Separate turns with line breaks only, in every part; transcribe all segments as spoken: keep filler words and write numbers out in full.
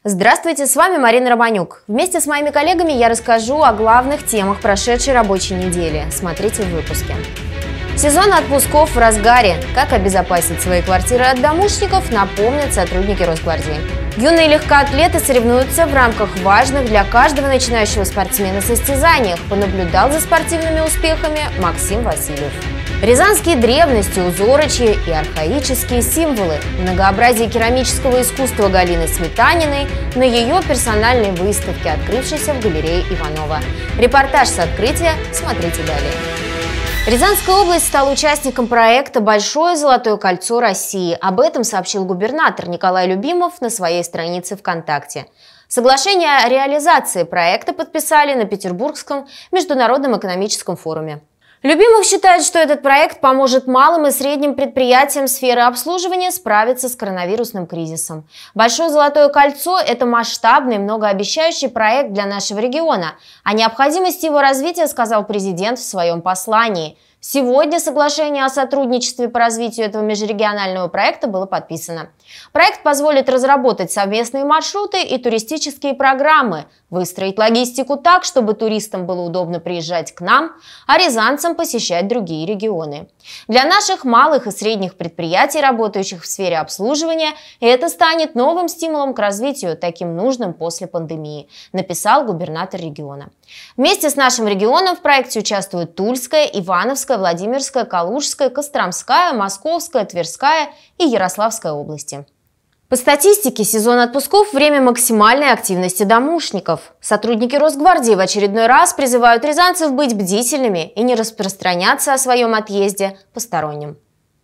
Здравствуйте, с вами Марина Романюк. Вместе с моими коллегами я расскажу о главных темах прошедшей рабочей недели. Смотрите в выпуске. Сезон отпусков в разгаре. Как обезопасить свои квартиры от домушников, напомнят сотрудники Росгвардии. Юные легкоатлеты соревнуются в рамках важных для каждого начинающего спортсмена состязаниях. Понаблюдал за спортивными успехами Максим Васильев. Рязанские древности, узорочья и архаические символы. Многообразие керамического искусства Галины Сметаниной на ее персональной выставке, открывшейся в галерее Иванова. Репортаж с открытия смотрите далее. Рязанская область стала участником проекта «Большое золотое кольцо России». Об этом сообщил губернатор Николай Любимов на своей странице ВКонтакте. Соглашение о реализации проекта подписали на Петербургском международном экономическом форуме. Любимов считает, что этот проект поможет малым и средним предприятиям сферы обслуживания справиться с коронавирусным кризисом. Большое золотое кольцо – это масштабный, многообещающий проект для нашего региона. О необходимости его развития сказал президент в своем послании. Сегодня соглашение о сотрудничестве по развитию этого межрегионального проекта было подписано. Проект позволит разработать совместные маршруты и туристические программы, выстроить логистику так, чтобы туристам было удобно приезжать к нам, а рязанцам посещать другие регионы. Для наших малых и средних предприятий, работающих в сфере обслуживания, это станет новым стимулом к развитию, таким нужным после пандемии, написал губернатор региона. Вместе с нашим регионом в проекте участвуют Тульская, Ивановская, Владимирская, Калужская, Костромская, Московская, Тверская и Ярославская области. По статистике, сезон отпусков – время максимальной активности домушников. Сотрудники Росгвардии в очередной раз призывают рязанцев быть бдительными и не распространяться о своем отъезде посторонним.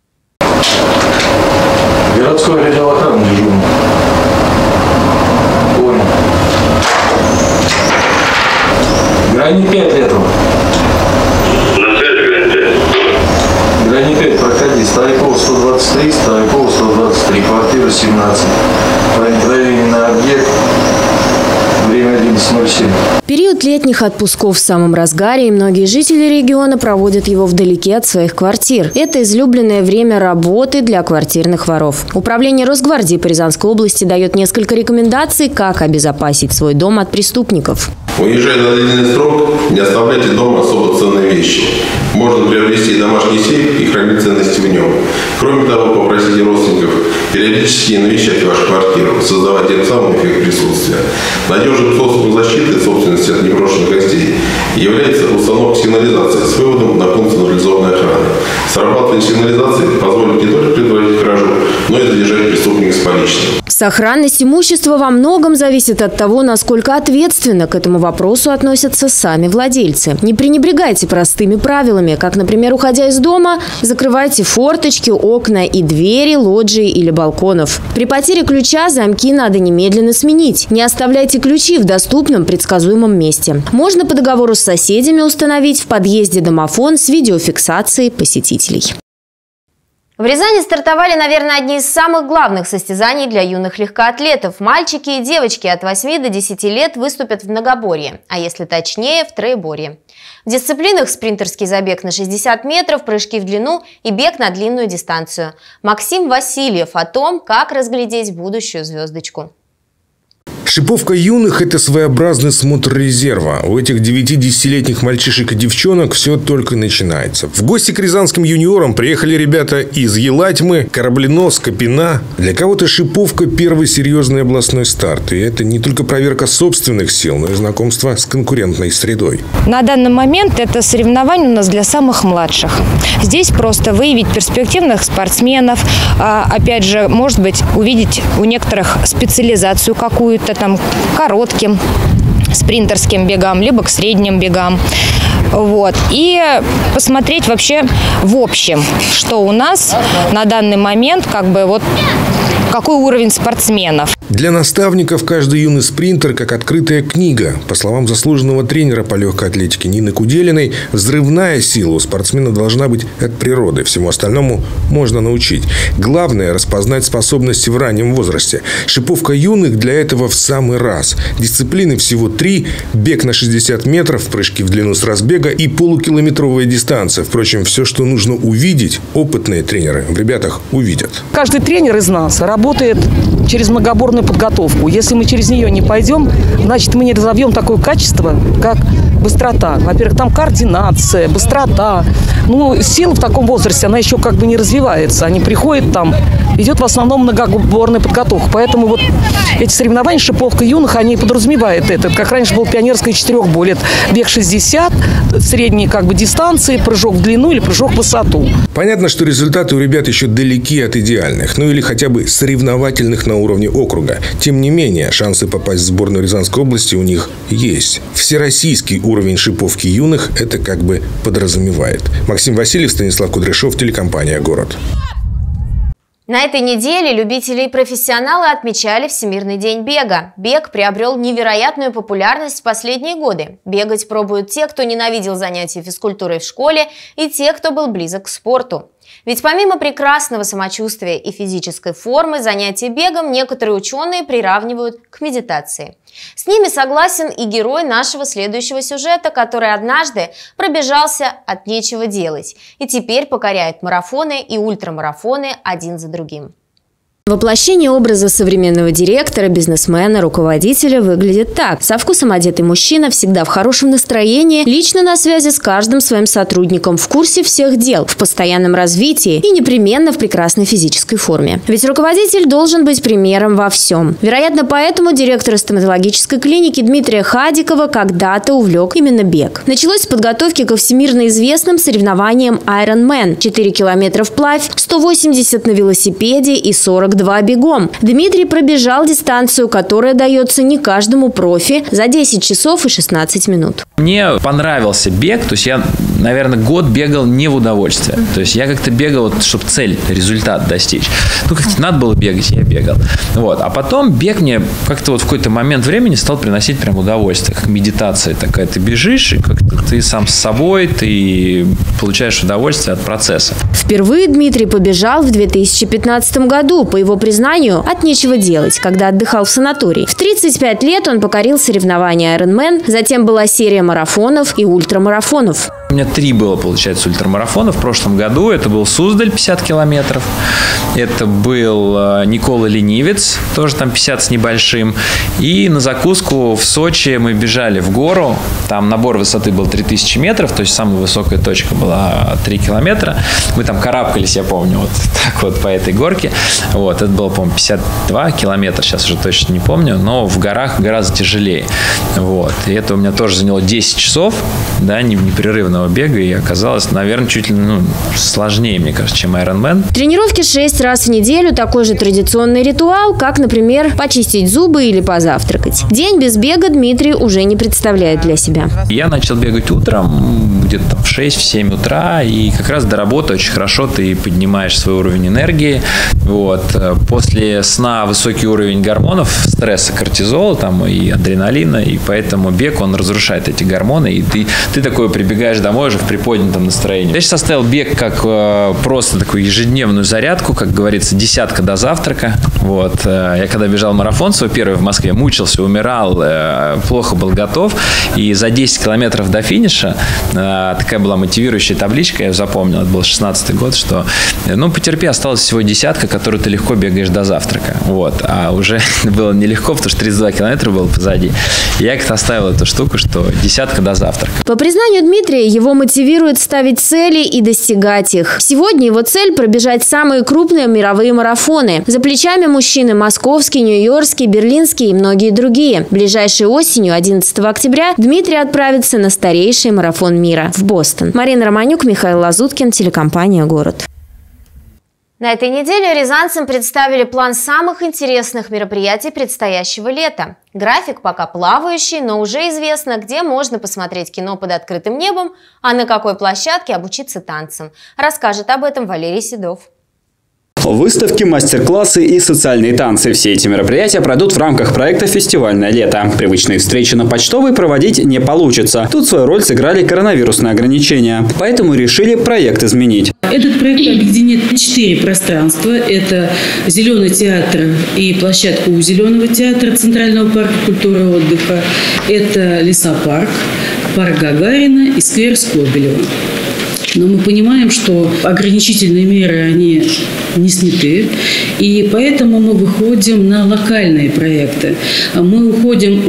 Городской отдел охраны дежурный. Понял. Грани пять лет.
На связи, Грани пять.
Грани пять, проходи. Старикова сто двадцать три, Старикова сто двадцать три, квартира семнадцать. Проникновение на объект. Время одиннадцать ноль семь.
Период летних отпусков в самом разгаре, и многие жители региона проводят его вдалеке от своих квартир. Это излюбленное время работы для квартирных воров. Управление Росгвардии по Рязанской области дает несколько рекомендаций, как обезопасить свой дом от преступников.
Уезжая на длительный срок, не оставляйте дома особо ценные вещи. Можно приобрести домашний сейф и хранить ценности в нем. Кроме того, попросите родственников периодически навещать вашу квартиру, создавать тем самым эффект присутствия. Надежным способом защиты собственности от непрошенных гостей является установка сигнализации с выводом на пункт централизованной охраны. Срабатывание сигнализации позволит не только предотвратить кражу, но и задержать преступника с поличным.
Сохранность имущества во многом зависит от того, насколько ответственно к этому вопросу относятся сами владельцы. Не пренебрегайте простыми правилами, как, например, уходя из дома, закрывайте форточки, окна и двери, лоджии или балконов. При потере ключа замки надо немедленно сменить. Не оставляйте ключи в доступном, предсказуемом месте. Можно по договору с соседями установить в подъезде домофон с видеофиксацией посетителей. В Рязани стартовали, наверное, одни из самых главных состязаний для юных легкоатлетов. Мальчики и девочки от восьми до десяти лет выступят в многоборье, а если точнее, в троеборье. В дисциплинах спринтерский забег на шестьдесят метров, прыжки в длину и бег на длинную дистанцию. Максим Васильев о том, как разглядеть будущую звездочку.
Шиповка юных – это своеобразный смотр резерва. У этих девяти-десятилетних мальчишек и девчонок все только начинается. В гости к рязанским юниорам приехали ребята из Елатьмы, Кораблино, Скопина. Для кого-то Шиповка – первый серьезный областной старт. И это не только проверка собственных сил, но и знакомство с конкурентной средой.
На данный момент это соревнование у нас для самых младших. Здесь просто выявить перспективных спортсменов. Опять же, может быть, увидеть у некоторых специализацию какую-то, там, коротким спринтерским бегам, либо к средним бегам. Вот. И посмотреть вообще в общем, что у нас на данный момент, как бы вот какой уровень спортсменов.
Для наставников каждый юный спринтер как открытая книга. По словам заслуженного тренера по легкой атлетике Нины Куделиной, взрывная сила у спортсмена должна быть от природы. Всему остальному можно научить. Главное – распознать способности в раннем возрасте. Шиповка юных для этого в самый раз. Дисциплины всего три – бег на шестьдесят метров, прыжки в длину с разбега и полукилометровая дистанция. Впрочем, все, что нужно увидеть, опытные тренеры в ребятах увидят.
Каждый тренер из нас работает через многоборную сборную подготовку. Если мы через нее не пойдем, значит, мы не разовьем такое качество, как быстрота. Во-первых, там координация, быстрота. Ну, сила в таком возрасте, она еще как бы не развивается. Они приходят там, идет в основном многоборная подготовка. Поэтому вот эти соревнования шиповка юных, они подразумевают это. Как раньше был пионерская четырехбой, это бег шестьдесят, средние как бы дистанции, прыжок в длину или прыжок в высоту.
Понятно, что результаты у ребят еще далеки от идеальных, ну или хотя бы соревновательных на уровне округа. Тем не менее, шансы попасть в сборную Рязанской области у них есть. Всероссийский уровень шиповки юных это как бы подразумевает. Максим Васильев, Станислав Кудряшов, телекомпания «Город».
На этой неделе любители и профессионалы отмечали Всемирный день бега. Бег приобрел невероятную популярность в последние годы. Бегать пробуют те, кто ненавидел занятия физкультурой в школе, и те, кто был близок к спорту. Ведь помимо прекрасного самочувствия и физической формы, занятия бегом некоторые ученые приравнивают к медитации. С ними согласен и герой нашего следующего сюжета, который однажды пробежался от нечего делать и теперь покоряет марафоны и ультрамарафоны один за другим. Воплощение образа современного директора, бизнесмена, руководителя выглядит так. Со вкусом одетый мужчина, всегда в хорошем настроении, лично на связи с каждым своим сотрудником, в курсе всех дел, в постоянном развитии и непременно в прекрасной физической форме. Ведь руководитель должен быть примером во всем. Вероятно, поэтому директора стоматологической клиники Дмитрия Хадикова когда-то увлек именно бег. Началось с подготовки ко всемирно известным соревнованиям Ironman. четыре километра вплавь, сто восемьдесят на велосипеде и сорок два бегом. Дмитрий пробежал дистанцию, которая дается не каждому профи, за десять часов и шестнадцать минут.
Мне понравился бег, то есть я, наверное, год бегал не в удовольствие. То есть я как-то бегал, вот, чтобы цель, результат достичь. Ну, как-то надо было бегать, я бегал. Вот. А потом бег мне как-то вот в какой-то момент времени стал приносить прям удовольствие, как медитация такая. Ты бежишь, и как-то ты сам с собой, ты получаешь удовольствие от процесса.
Впервые Дмитрий побежал в две тысячи пятнадцатом году, по его признанию, от нечего делать, когда отдыхал в санатории. В тридцать пять лет он покорил соревнования Ironman, затем была серия марафонов и ультрамарафонов.
У меня три было, получается, ультрамарафона в прошлом году. Это был Суздаль, пятьдесят километров. Это был Никола Ленивец, тоже там пятьдесят с небольшим. И на закуску в Сочи мы бежали в гору. Там набор высоты был три тысячи метров, то есть самая высокая точка была три километра. Мы там карабкались, я помню, вот так вот по этой горке. Вот, это было, по-моему, пятьдесят два километра, сейчас уже точно не помню, но в горах гораздо тяжелее. Вот. И это у меня тоже заняло десять часов, да, непрерывного бега, и оказалось, наверное, чуть ли ну, сложнее, мне кажется, чем Ironman.
Тренировки шесть раз в неделю – такой же традиционный ритуал, как, например, почистить зубы или позавтракать. День без бега Дмитрий уже не представляет для себя.
Я начал бегать утром, где-то в шесть-семь утра, и как раз до работы очень хорошо ты поднимаешь свой уровень энергии. Вот. После сна высокий уровень гормонов, стресса, кортизола там, и адреналина, и поэтому бег, он разрушает эти гормоны, и ты, ты такой прибегаешь домой уже в приподнятом настроении. Я сейчас оставил бег как э, просто такую ежедневную зарядку, как говорится, десятка до завтрака. Вот. Я когда бежал марафон свой первый в Москве, мучился, умирал, э, плохо был готов, и за десять километров до финиша э, такая была мотивирующая табличка, я ее запомнил, это был шестнадцатый год, что ну потерпи, осталось всего десятка, которую ты легко бегаешь до завтрака. Вот. А уже было нелегко, потому что тридцать два километра было позади. И я как-то оставил эту штуку, что десятка до завтрака.
По признанию Дмитрия, его мотивирует ставить цели и достигать их. Сегодня его цель – пробежать самые крупные мировые марафоны. За плечами мужчины московский, нью-йоркский, берлинский и многие другие. Ближайшей осенью, одиннадцатого октября, Дмитрий отправится на старейший марафон мира в Бостон. Марина Романюк, Михаил Лазуткин, телекомпания «Город». На этой неделе рязанцам представили план самых интересных мероприятий предстоящего лета. График пока плавающий, но уже известно, где можно посмотреть кино под открытым небом, а на какой площадке обучиться танцам. Расскажет об этом Валерий Седов.
Выставки, мастер-классы и социальные танцы. Все эти мероприятия пройдут в рамках проекта «Фестивальное лето». Привычные встречи на Почтовой проводить не получится. Тут свою роль сыграли коронавирусные ограничения. Поэтому решили проект изменить.
Этот проект объединит четыре пространства. Это Зеленый театр и площадка у Зеленого театра Центрального парка культуры и отдыха. Это лесопарк, парк Гагарина и сквер Скобелева. Но мы понимаем, что ограничительные меры, они не сняты. И поэтому мы выходим на локальные проекты. Мы уходим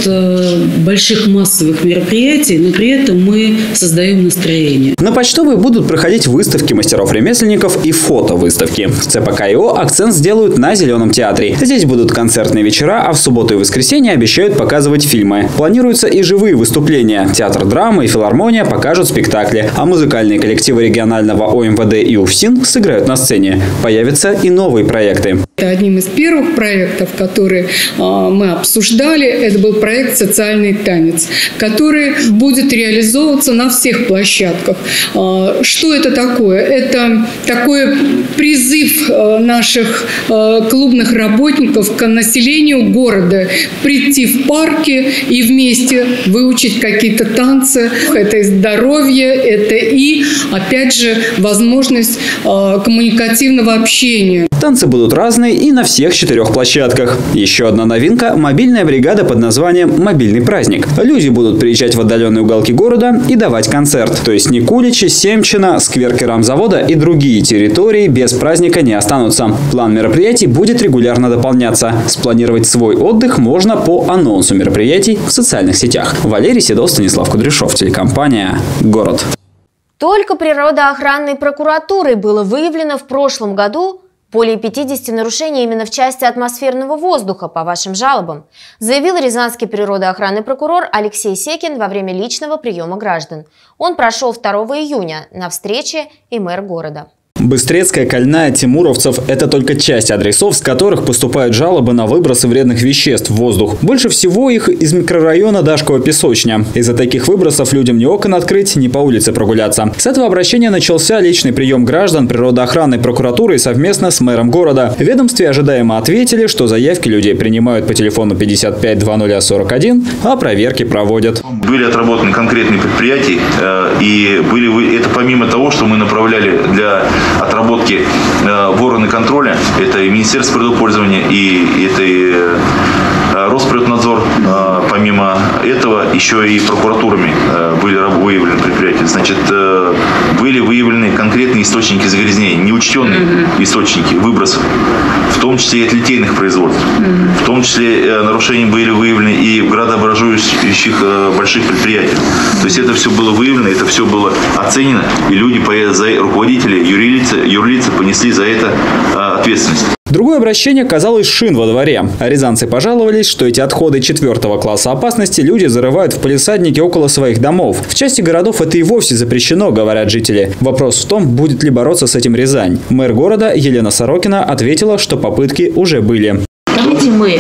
от больших массовых мероприятий, но при этом мы создаем настроение.
На Почтовой будут проходить выставки мастеров-ремесленников и фотовыставки. В ЦПКИО акцент сделают на Зеленом театре. Здесь будут концертные вечера, а в субботу и воскресенье обещают показывать фильмы. Планируются и живые выступления. Театр драмы и филармония покажут спектакли, а музыкальные коллективы регионального ОМВД и УФСИН сыграют на сцене. Появятся и новые проекты.
Это одним из первых проектов, которые э, мы обсуждали, это был проект «Социальный танец», который будет реализовываться на всех площадках. Э, что это такое? Это такой призыв э, наших э, клубных работников к населению города прийти в парки и вместе выучить какие-то танцы. Это и здоровье, это и, опять же, возможность э, коммуникативного общения.
Танцы будут разные и на всех четырех площадках. Еще одна новинка – мобильная бригада под названием «Мобильный праздник». Люди будут приезжать в отдаленные уголки города и давать концерт. То есть Никуличи, Семчина, сквер керамзавода и другие территории без праздника не останутся. План мероприятий будет регулярно дополняться. Спланировать свой отдых можно по анонсу мероприятий в социальных сетях. Валерий Седов, Станислав Кудряшов, телекомпания «Город».
Только природоохранной прокуратурой было выявлено в прошлом году более пятидесяти нарушений именно в части атмосферного воздуха по вашим жалобам, заявил рязанский природоохранный прокурор Алексей Секин во время личного приема граждан. Он прошел второго июня на встрече и мэр города.
Быстрецкая, Кольная, Тимуровцев – это только часть адресов, с которых поступают жалобы на выбросы вредных веществ в воздух. Больше всего их из микрорайона Дашкова-Песочня. Из-за таких выбросов людям ни окон открыть, ни по улице прогуляться. С этого обращения начался личный прием граждан природоохранной прокуратуры совместно с мэром города. В ведомстве ожидаемо ответили, что заявки людей принимают по телефону пятьдесят пять двадцать сорок один, а проверки проводят.
Были отработаны конкретные предприятия, и были это помимо того, что мы направляли для отработки э, в органы контроля, это и Министерство природопользования, и это и э, Росприроднадзор. Э, помимо этого еще и прокуратурами э, были выявлены предприятия. Значит, э, были выявлены конкретные источники загрязнения, неучтенные mm-hmm. источники выбросов, в том числе и от литейных производств. Mm-hmm. В том числе э, нарушения были выявлены и в градообразующих э, больших предприятиях. То есть это все было выявлено, это все было оценено, и люди, руководители, юридические юрлицы понесли за это а, ответственность.
Другое обращение касалось шин во дворе. Рязанцы пожаловались, что эти отходы четвертого класса опасности люди зарывают в палисаднике около своих домов. В части городов это и вовсе запрещено, говорят жители. Вопрос в том, будет ли бороться с этим Рязань. Мэр города Елена Сорокина ответила, что попытки уже были.
Давайте мы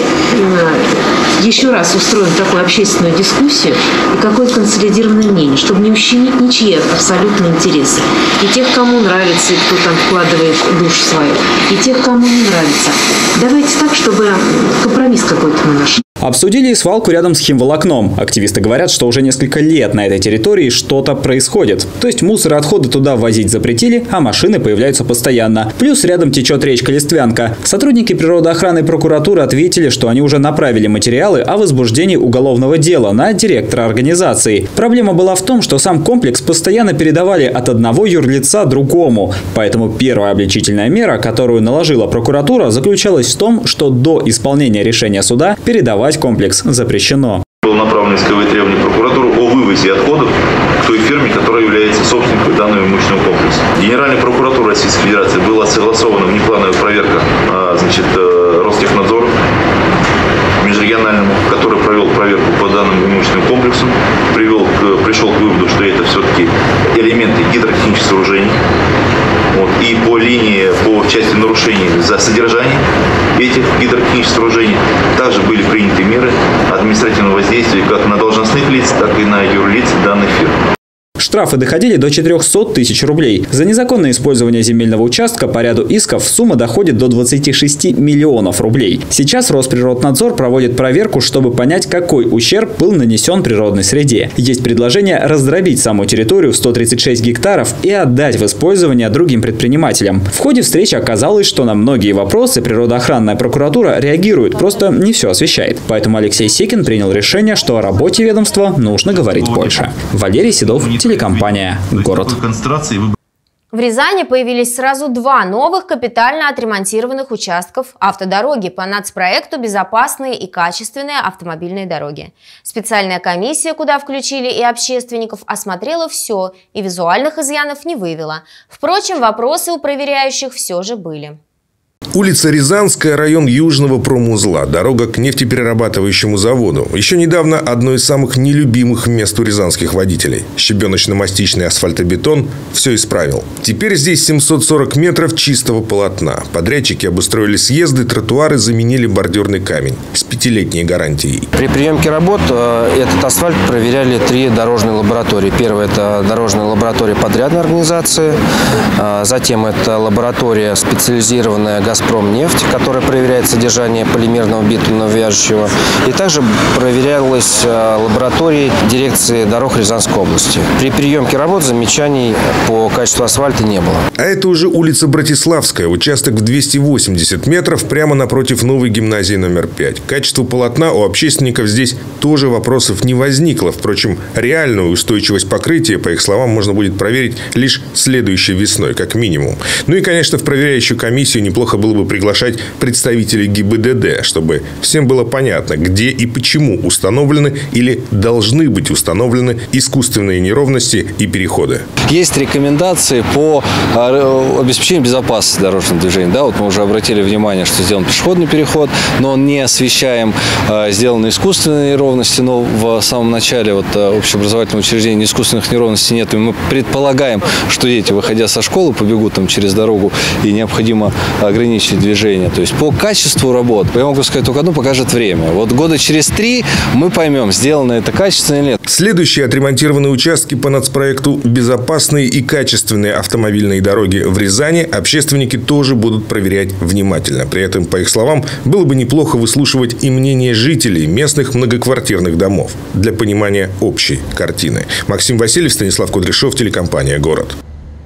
еще раз устроим такую общественную дискуссию и какое-то консолидированное мнение, чтобы не ущемить ничьи абсолютные интересы. И тех, кому нравится, и кто там вкладывает душу свою, и тех, кому не нравится. Давайте так, чтобы компромисс какой-то мы нашли.
Обсудили и свалку рядом с химволокном. Активисты говорят, что уже несколько лет на этой территории что-то происходит. То есть мусор и отходы туда возить запретили, а машины появляются постоянно. Плюс рядом течет речка Листвянка. Сотрудники природоохранной прокуратуры ответили, что они уже направили материалы о возбуждении уголовного дела на директора организации. Проблема была в том, что сам комплекс постоянно передавали от одного юрлица другому. Поэтому первая обличительная мера, которую наложила прокуратура, заключалась в том, что до исполнения решения суда передавать комплекс запрещено.
Было направлено исковое требование прокуратуры о вывозе отходов к той фирме, которая является собственником данного имущественного комплекса. Генеральная прокуратура Российской Федерации была согласована внеплановая проверка значит, Ростехнадзором межрегиональному, который провел проверку по данному имущественному комплексу, привел к, пришел к выводу, что это все-таки элементы гидротехнических сооружений. Вот, и по линии, по части нарушений за содержание этих гидротехнических сооружений также были приняты меры административного воздействия как на должностных лиц, так и на юрлиц данных фирм.
Штрафы доходили до четырёхсот тысяч рублей. За незаконное использование земельного участка по ряду исков сумма доходит до двадцати шести миллионов рублей. Сейчас Росприроднадзор проводит проверку, чтобы понять, какой ущерб был нанесен природной среде. Есть предложение раздробить саму территорию в сто тридцать шесть гектаров и отдать в использование другим предпринимателям. В ходе встречи оказалось, что на многие вопросы природоохранная прокуратура реагирует, просто не все освещает. Поэтому Алексей Секин принял решение, что о работе ведомства нужно говорить больше. Валерий Седов, телекомпания «Город».
В Рязани появились сразу два новых капитально отремонтированных участков автодороги по нацпроекту «Безопасные и качественные автомобильные дороги». Специальная комиссия, куда включили и общественников, осмотрела все и визуальных изъянов не выявила. Впрочем, вопросы у проверяющих все же были.
Улица Рязанская, район Южного промузла, дорога к нефтеперерабатывающему заводу. Еще недавно одно из самых нелюбимых мест у рязанских водителей. Щебеночно-мастичный асфальтобетон все исправил. Теперь здесь семьсот сорок метров чистого полотна. Подрядчики обустроили съезды, тротуары, заменили бордюрный камень с пятилетней гарантией.
При приемке работ этот асфальт проверяли три дорожные лаборатории. Первая – это дорожная лаборатория подрядной организации. Затем это лаборатория специализированная «Газпромнефть», которая проверяет содержание полимерного битумного вяжущего. И также проверялась лабораторией дирекции дорог Рязанской области. При приемке работ замечаний по качеству асфальта не было.
А это уже улица Братиславская, участок в двести восемьдесят метров, прямо напротив новой гимназии номер пять. Качество полотна у общественников здесь тоже вопросов не возникло. Впрочем, реальную устойчивость покрытия, по их словам, можно будет проверить лишь следующей весной, как минимум. Ну и, конечно, в проверяющую комиссию неплохо было бы приглашать представителей ГИБДД, чтобы всем было понятно, где и почему установлены или должны быть установлены искусственные неровности и переходы.
Есть рекомендации по обеспечению безопасности дорожного движения. Да, вот мы уже обратили внимание, что сделан пешеходный переход, но он не освещаем, сделаны искусственные неровности, но в самом начале вот, общеобразовательного учреждения искусственных неровностей нет. И мы предполагаем, что дети, выходя со школы, побегут там через дорогу, и необходимо ограничить движение. То есть по качеству работ, я могу сказать только одно, покажет время. Вот года через три мы поймем, сделано это качественно или нет.
Следующие отремонтированные участки по нацпроекту «Безопасные и качественные автомобильные дороги» в Рязани общественники тоже будут проверять внимательно. При этом, по их словам, было бы неплохо выслушивать и мнение жителей местных многоквартирных домов для понимания общей картины. Максим Васильев, Станислав Кудряшов, телекомпания «Город».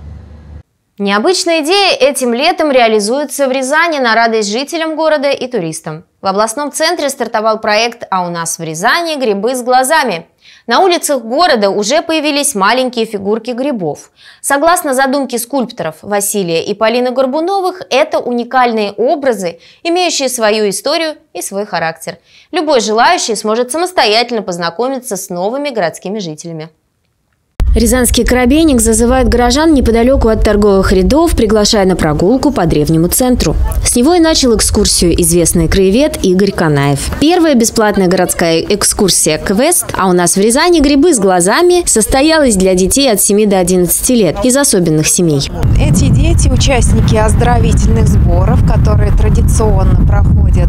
Необычная идея этим летом реализуется в Рязани на радость жителям города и туристам. В областном центре стартовал проект «А у нас в Рязани грибы с глазами». На улицах города уже появились маленькие фигурки грибов. Согласно задумке скульпторов Василия и Полины Горбуновых, это уникальные образы, имеющие свою историю и свой характер. Любой желающий сможет самостоятельно познакомиться с новыми городскими жителями. Рязанский коробейник зазывает горожан неподалеку от торговых рядов, приглашая на прогулку по древнему центру. С него и начал экскурсию известный краевед Игорь Канаев. Первая бесплатная городская экскурсия «Квест», а у нас в Рязани грибы с глазами, состоялась для детей от семи до одиннадцати лет из особенных семей.
Эти дети – участники оздоровительных сборов, которые традиционно проходят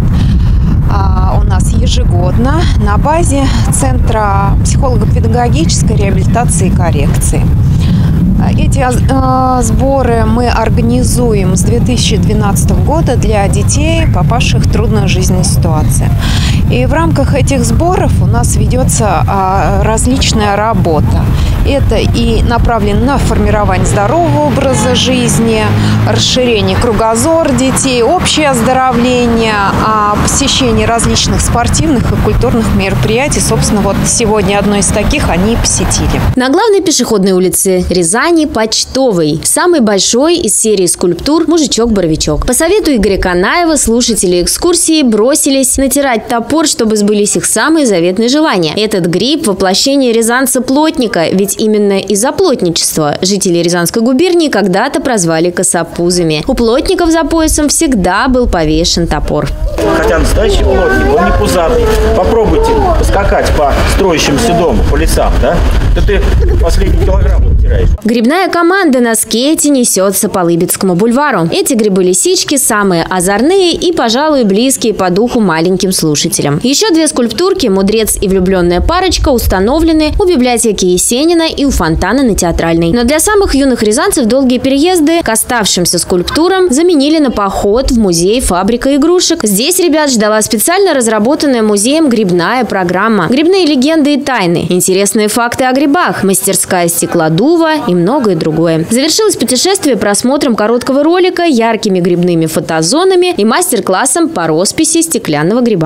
у нас ежегодно на базе Центра психолого-педагогической реабилитации и коррекции. Эти э, сборы мы организуем с две тысячи двенадцатого года для детей, попавших в трудную жизненную ситуацию. И в рамках этих сборов у нас ведется э, различная работа. Это и направлено на формирование здорового образа жизни, расширение кругозора детей, общее оздоровление, посещение различных спортивных и культурных мероприятий. Собственно, вот сегодня одно из таких они посетили.
На главной пешеходной улице Рязани Почтовой, самый большой из серии скульптур «Мужичок-боровичок». По совету Игоря Канаева слушатели экскурсии бросились натирать топор, чтобы сбылись их самые заветные желания. Этот гриб – воплощение рязанца-плотника, ведь именно из-за плотничества жители Рязанской губернии когда-то прозвали косопузами. У плотников за поясом всегда был повешен топор.
Хотя настоящий плотник, он не пузатый. Попробуйте поскакать по строящемуся дому, по лесам, да? Да ты последний килограмм утираешь.
Грибная команда на скейте несется по Лыбецкому бульвару. Эти грибы-лисички самые озорные и, пожалуй, близкие по духу маленьким слушателям. Еще две скульптурки «Мудрец и влюбленная парочка» установлены у библиотеки Есенина и у фонтана на Театральной. Но для самых юных рязанцев долгие переезды к оставшимся скульптурам заменили на поход в музей «Фабрика игрушек». Здесь ребят ждала специально разработанная музеем грибная программа. Грибные легенды и тайны, интересные факты о грибах, мастерская стеклодува и многое другое. Завершилось путешествие просмотром короткого ролика, яркими грибными фотозонами и мастер-классом по росписи стеклянного гриба.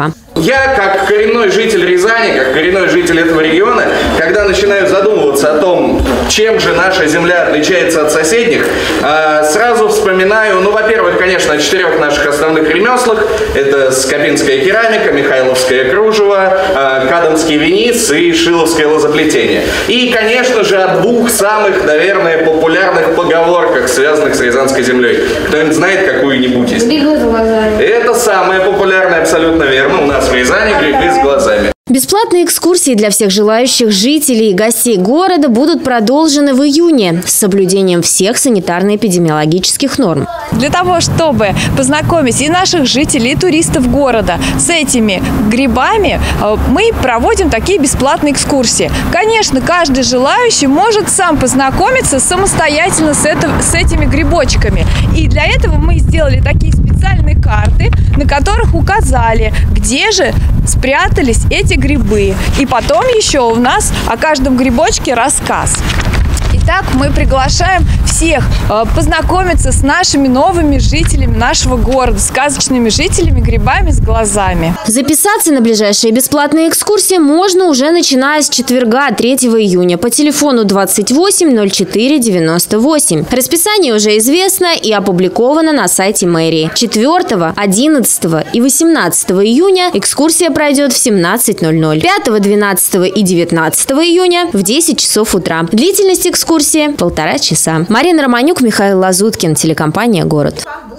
я, как коренной житель Рязани, как коренной житель этого региона, когда начинаю задумываться о том, чем же наша земля отличается от соседних, сразу вспоминаю, ну, во-первых, конечно, о четырех наших основных ремеслах. Это скопинская керамика, михайловское кружево, кадамский венец и шиловское лозоплетение. И, конечно же, о двух самых, наверное, популярных поговорках, связанных с Рязанской землей. Кто-нибудь знает какую-нибудь из них? Грибы с глазами. Это самое популярное, абсолютно верно. У нас в Рязани грибы с глазами.
Бесплатные экскурсии для всех желающих жителей и гостей города будут продолжены в июне с соблюдением всех санитарно-эпидемиологических норм.
Для того, чтобы познакомить и наших жителей, и туристов города с этими грибами, мы проводим такие бесплатные экскурсии. Конечно, каждый желающий может сам познакомиться самостоятельно с, это, с этими грибочками. И для этого мы сделали такие специальные карты, на которых указали, где же спрятались эти грибы. И потом еще у нас о каждом грибочке рассказ. Итак, мы приглашаем всех познакомиться с нашими новыми жителями нашего города, сказочными жителями, грибами с глазами.
Записаться на ближайшие бесплатные экскурсии можно уже начиная с четверга, третьего июня, по телефону двадцать восемь ноль четыре девяносто восемь. Расписание уже известно и опубликовано на сайте мэрии. четвёртого, одиннадцатого и восемнадцатого июня экскурсия пройдет в семнадцать ноль ноль. пятого, двенадцатого и девятнадцатого июня в десять часов утра. Длительность экскурсии полтора часа. Марина Романюк, Михаил Лазуткин, телекомпания «Город».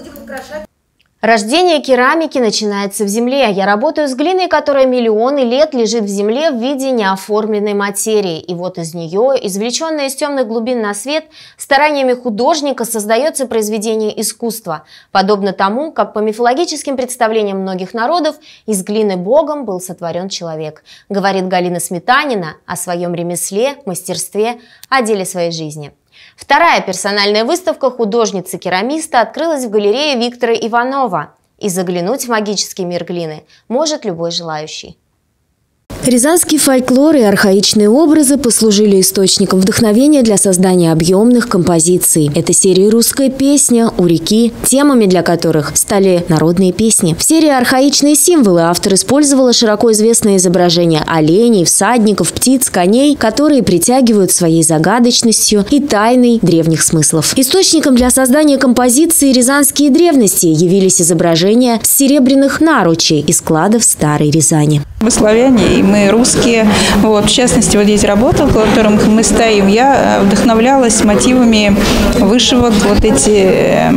Рождение керамики начинается в земле. Я работаю с глиной, которая миллионы лет лежит в земле в виде неоформленной материи. И вот из нее, извлеченное из темных глубин на свет, стараниями художника создается произведение искусства. Подобно тому, как по мифологическим представлениям многих народов из глины Богом был сотворен человек. Говорит Галина Сметанина о своем ремесле, мастерстве, о деле своей жизни. Вторая персональная выставка художницы-керамиста открылась в галерее Виктора Иванова. И заглянуть в магический мир глины может любой желающий. Рязанский фольклор и архаичные образы послужили источником вдохновения для создания объемных композиций. Это серии «Русская песня», «У реки», темами для которых стали народные песни. В серии «Архаичные символы» автор использовала широко известные изображения оленей, всадников, птиц, коней, которые притягивают своей загадочностью и тайной древних смыслов. Источником для создания композиции «Рязанские древности» явились изображения серебряных наручей из складов Старой Рязани.
Мы славяне, и мы русские. Вот, в частности, вот здесь работа, в котором мы стоим, я вдохновлялась мотивами вышивок, вот эти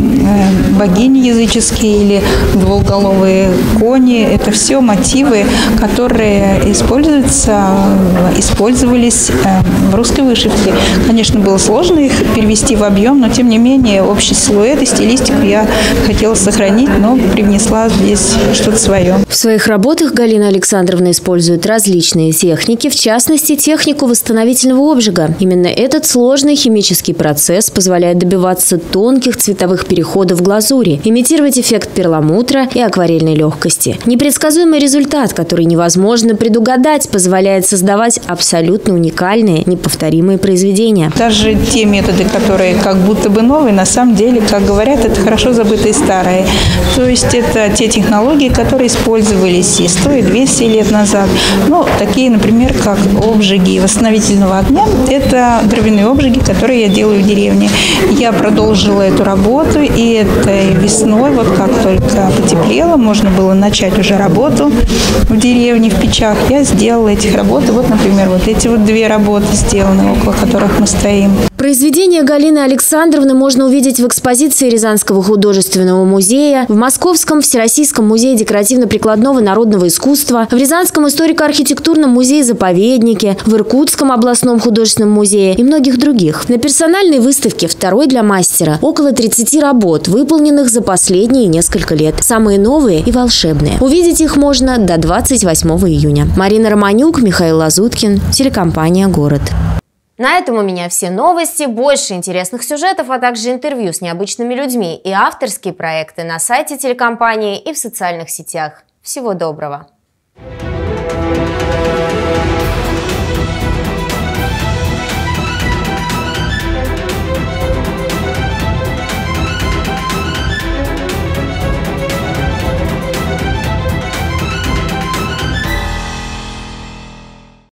богини языческие или двуголовые кони. Это все мотивы, которые используются, использовались в русской вышивке. Конечно, было сложно их перевести в объем, но тем не менее общий силуэт и стилистику я хотела сохранить, но привнесла здесь что-то свое.
В своих работах Галина Александровна использует различные техники, в частности, технику восстановительного обжига. Именно этот сложный химический процесс позволяет добиваться тонких цветовых переходов в глазури, имитировать эффект перламутра и акварельной легкости. Непредсказуемый результат, который невозможно предугадать, позволяет создавать абсолютно уникальные, неповторимые произведения.
Даже те методы, которые как будто бы новые, на самом деле, как говорят, это хорошо забытые старые. То есть это те технологии, которые использовались и сто, и двести лет назад. Ну, такие, например, как обжиги восстановительного огня. Это дровяные обжиги, которые я делаю в деревне. Я продолжила эту работу, и этой весной, вот как только потеплело, можно было начать уже работу в деревне, в печах. Я сделала этих работ. Вот, например, вот эти вот две работы сделаны, около которых мы стоим.
Произведения Галины Александровны можно увидеть в экспозиции Рязанского художественного музея, в Московском Всероссийском музее декоративно-прикладного народного искусства, в Рязанском историко-архитектурном музее-заповеднике, в Иркутском областном художественном музее и многих других. На персональной выставке «Второй для мастера» около тридцати работ, выполненных за последние несколько лет. Самые новые и волшебные. Увидеть их можно до двадцать восьмого июня. Марина Романюк, Михаил Лазуткин, телекомпания «Город». На этом у меня все новости. Больше интересных сюжетов, а также интервью с необычными людьми и авторские проекты на сайте телекомпании и в социальных сетях. Всего доброго!